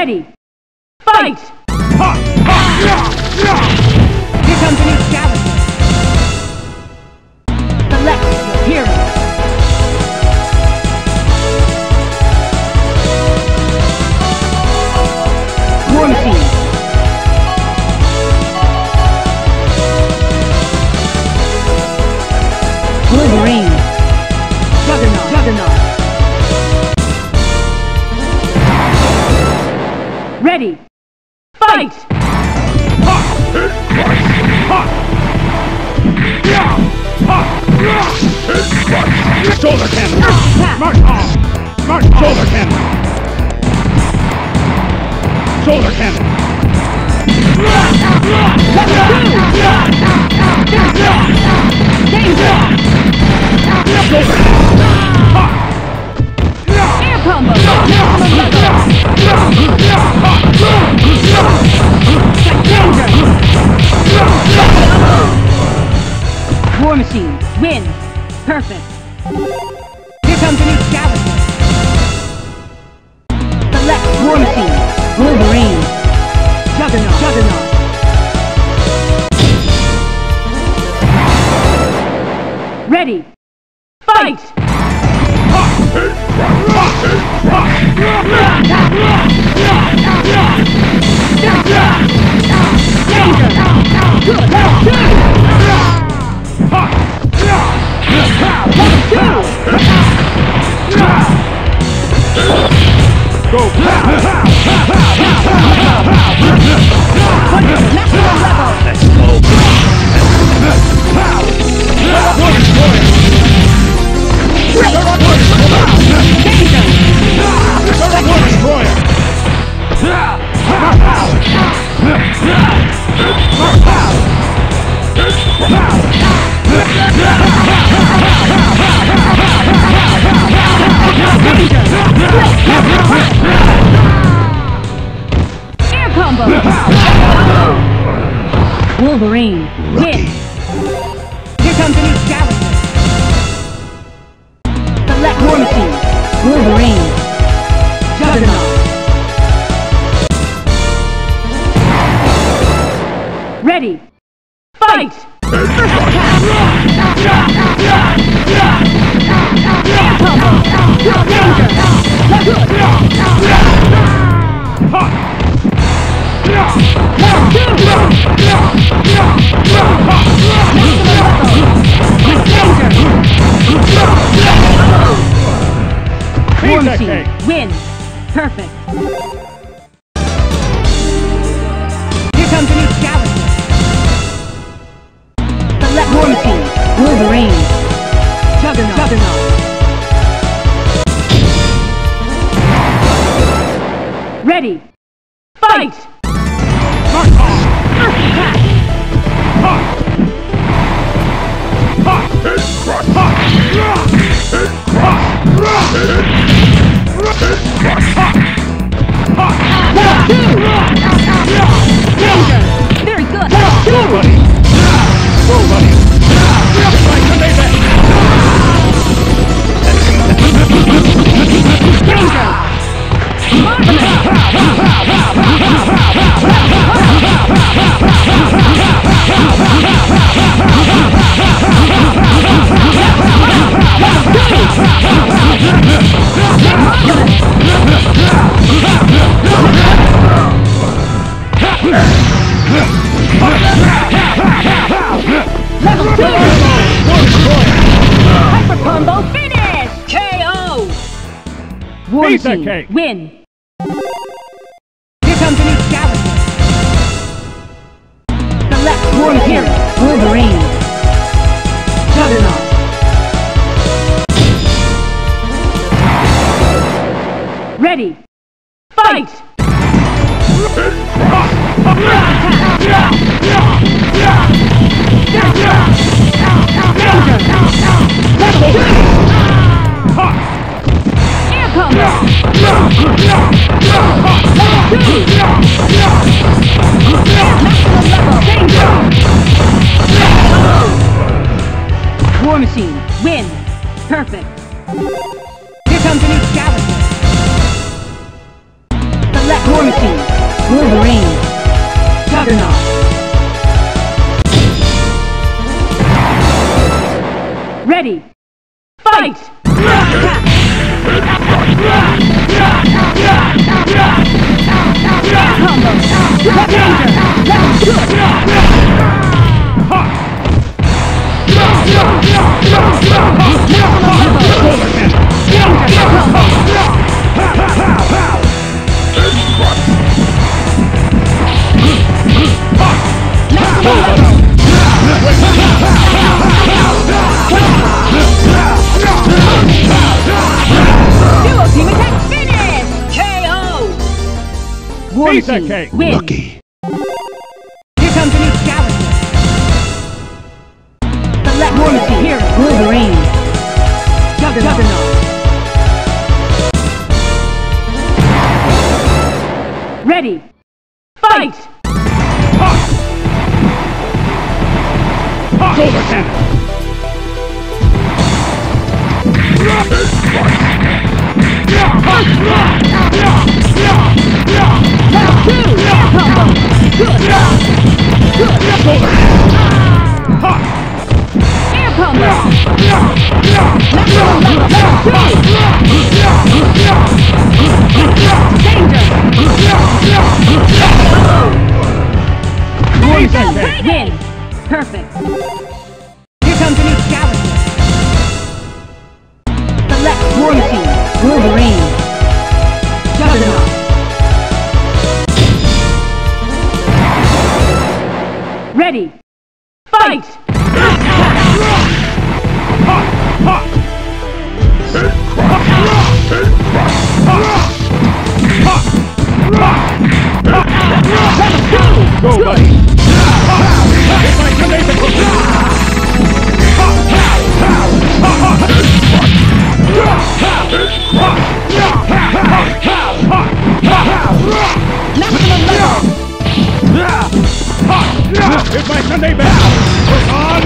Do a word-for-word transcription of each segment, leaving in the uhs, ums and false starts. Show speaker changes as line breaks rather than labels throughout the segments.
Ready! Fight! Here comes a new challenger. Select your hero. War Machine. Wolverine. Juggernaut. Juggernaut. Ready! Fight!
Shoulder cannon! March on! March shoulder cannon! Shoulder cannon!
Danger!
Shoulder
Air combo! War Machine, win! Perfect! Here comes a new challenger! Select War Machine, Wolverine, Juggernaut, Juggernaut! Ready! Fight!
Go! Let's go!
Air combo! Wolverine, win! Here comes a new challenger! Select War Machine, Wolverine, Juggernaut! Ready! Fight! Air combo! Danger! War Machine, win! Perfect! Here comes a new challenger! Select War Machine, Wolverine, Juggernaut, Juggernaut! Ready! Fight!
March on!
Earth attack! Danger! Very good!
Go, buddy! Go, buddy! Right to Danger!
Level two! Hyper combo finish! K O! War
Piece of
Machine,
cake.
win! Here comes a new challenger! Select War Machine, Wolverine, Juggernaut! Ready! Fight! Air combo! War Machine, win! Perfect! Here comes a new challenger! Select War Machine. Wolverine. Juggernaut. Ready. Fight! Combo. Danger. Level two. Duo Team Attack finish! K O! War
Piece of
Machine
cake.
wins.
Lucky.
Here comes a new challenger. Select War Machine. Here, Wolverine. Juggernaut. Ready. Fight!
Solar cannon.
Level two! Air combo! Good! Good! Air combo! Maximum level! Level three! Danger! War Machine wins! Perfect! Here comes a new challenger! Select War Machine! Wolverine! Juggernaut! Ready! Fight!
Go, buddy. If I can make it. If I can make it. On.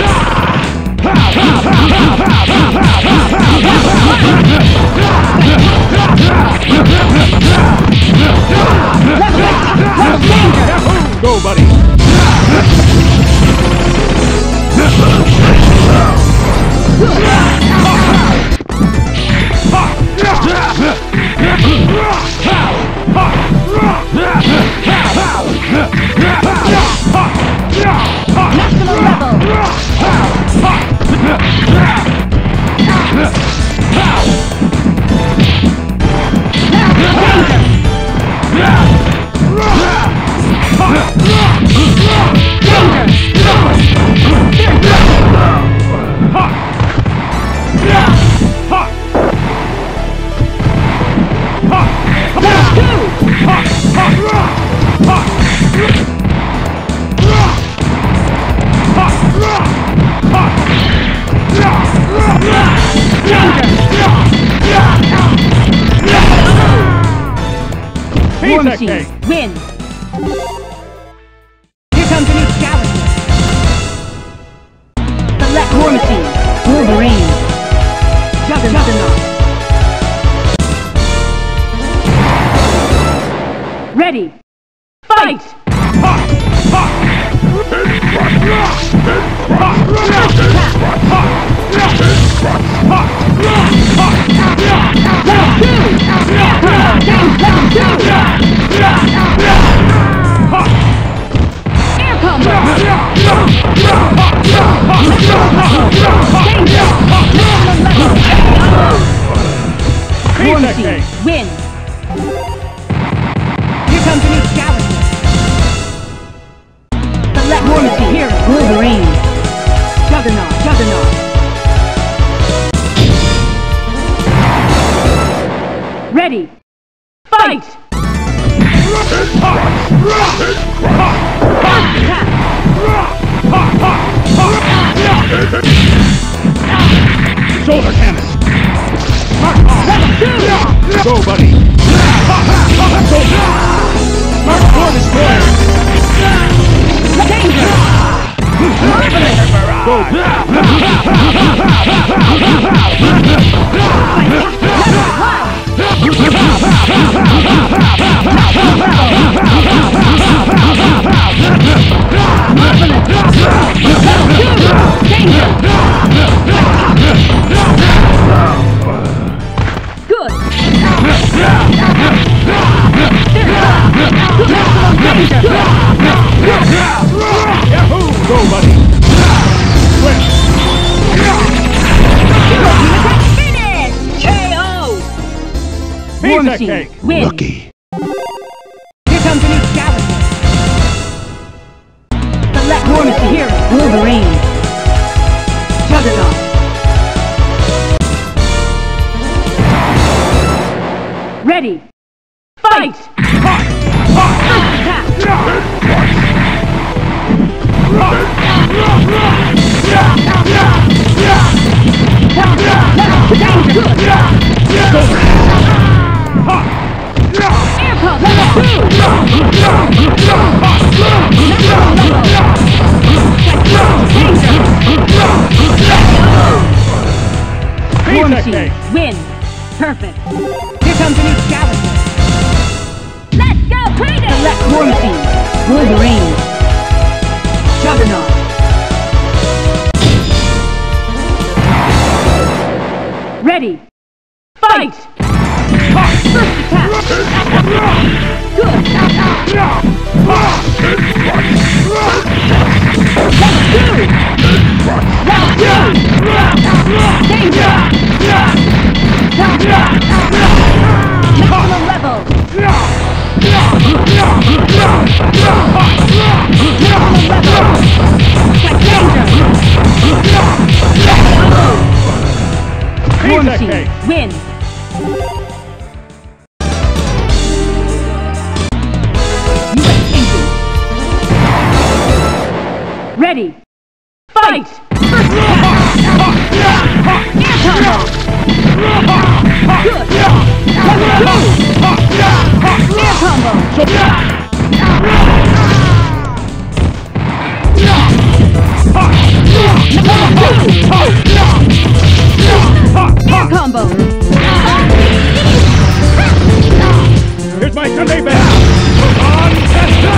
Go, buddy.
Maximum level! War Machine wins! Here comes a new challenger! Select War Machine! Wolverine! Juggernaut! Ready! Fight! Air combo! War Machine wins! Here comes a new challenger! Select War Machine! Here, Wolverine! Juggernaut! Juggernaut! Ready! Fight!
Shoulder cannon. Go, buddy. Mark four destroyer.
Danger!
Go.
Level one! War
Piece of
Machine,
cake.
win.
Lucky.
Here comes a new challenger. Select War Machine, Hero, Wolverine, Juggernaut. Ready, fight! First attack! Air pump, level two! War Machine, win! Perfect! Here comes a new challenger! Let's go crazy! Select War Machine, Wolverine, Juggernaut. Ready, fight! First attack! Good! Level two! Level two! Danger! Maximum level! Maximum level! Like danger! War Machine, win! U S agent. Ready, fight! First attack! Air combo! Good! Level two! Air combo! Air combo!
Here's my Sunday best! On Testa!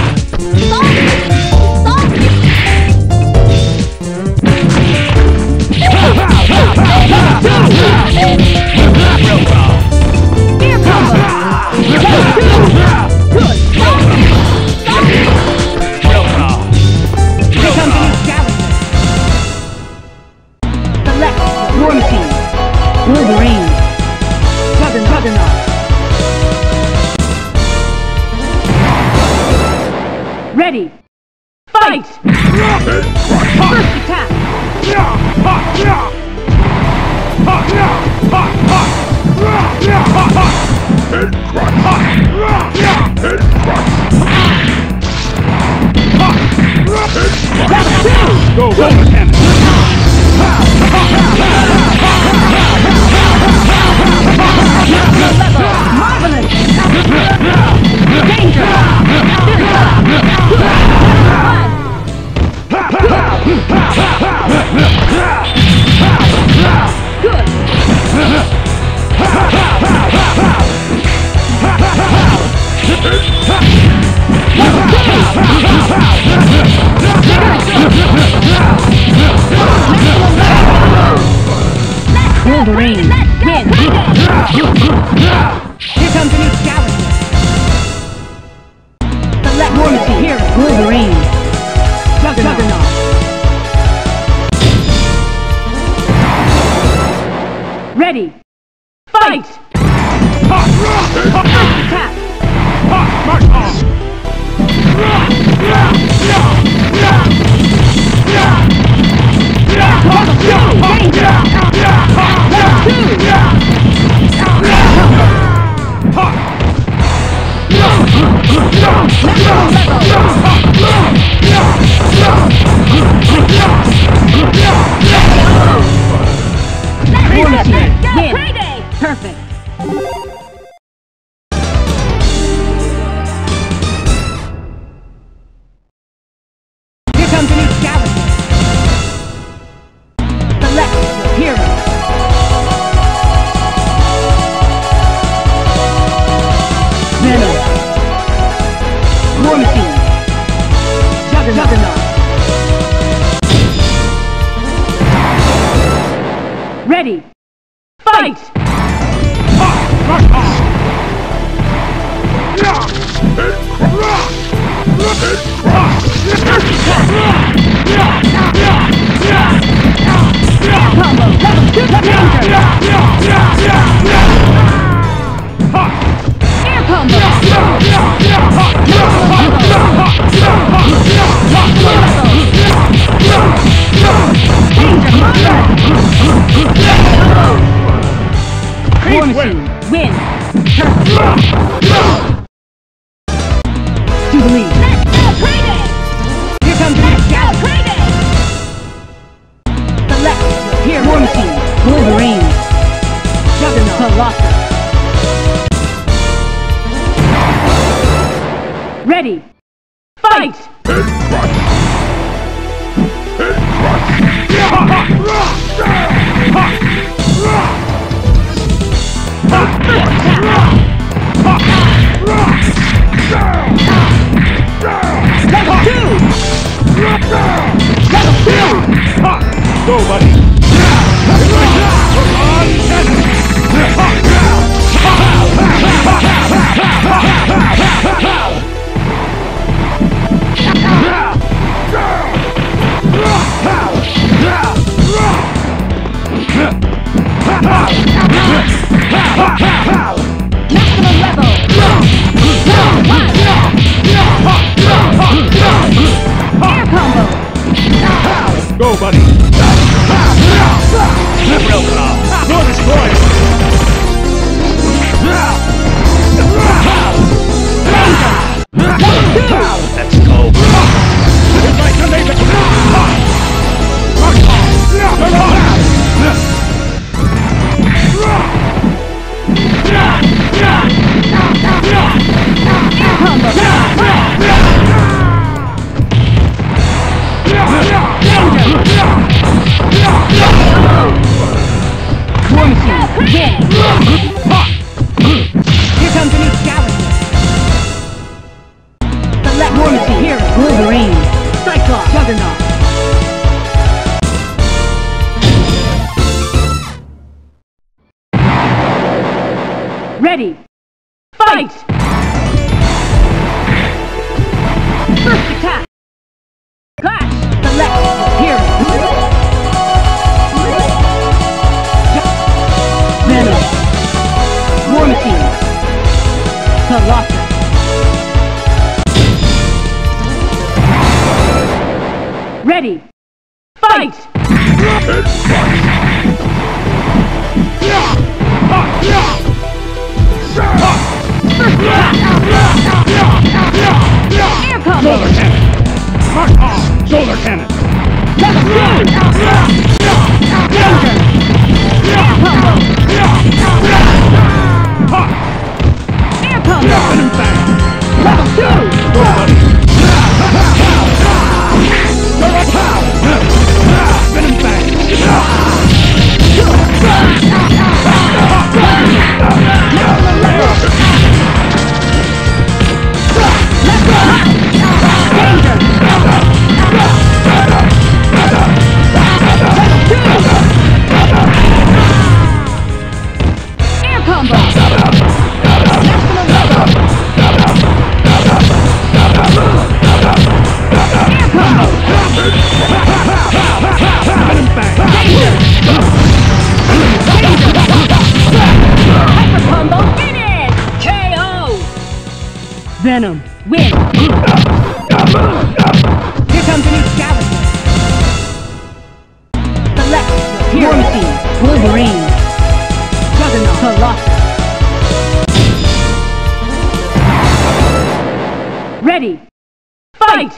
Air combo! Level two! Good! Here comes a new challenger! Select War Machine, Wolverine, Juggernaut. Ready, fight! First attack! Level two!
Go, go, Lieutenant!
Level! Marvelous! Danger! Good! Wolverine, win! Here comes a new challenger! Select War Machine, Hero, Wolverine, Juggernaut. Ready, fight! First attack!
March on!
War Machine, win! Perfect! Here comes a new challenger! Select your hero! Venom, War Machine, Juggernaut. Ready, fight!
March on!
Combo, level two, danger! Win! Perfect! To the lead!
Let's go crazy!
Here comes the
Let's
next
go
galaxy!
crazy!
Select here, War Machine, Wolverine, Juggernaut, Colossus. Ready! Fight! Level two! Level two!
Go, buddy!
Maximum level! Air combo!
Go, buddy! Real calm! Go destroy! Let's go! It's like the name
War Machine, win! Here comes a new galaxy! Select War Machine, here, Wolverine, Cyclops, Juggernaut. Ready! Fight! First attack! Clash! Select here! Venom! War Machine! Colossus! Ready! Fight! Air combo!
Solar cannon! Mark off! Solar cannon!
Level two! Danger! Air combo! Air combo!
Venom bang!
Level two!
Go, buddy! Venom bang!
Air combo!
Venom bang!
Hyper combo finish! K O! Venom, win! Here comes a new galaxy! Select here. War Machine, Wolverine, Juggernaut, Colossus. Ready! Fight!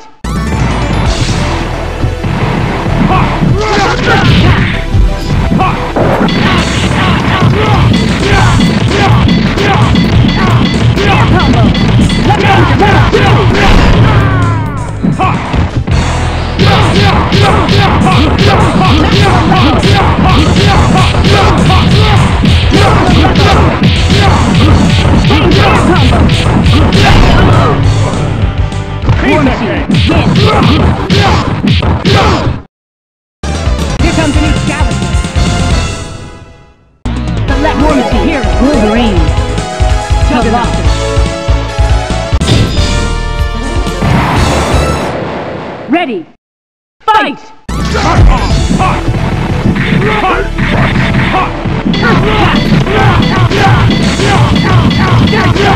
Air combo! Let me War Machine, win! Here comes a new galaxy! Select War Machine, here, Wolverine, Juggernaut. Ready! Fight! Air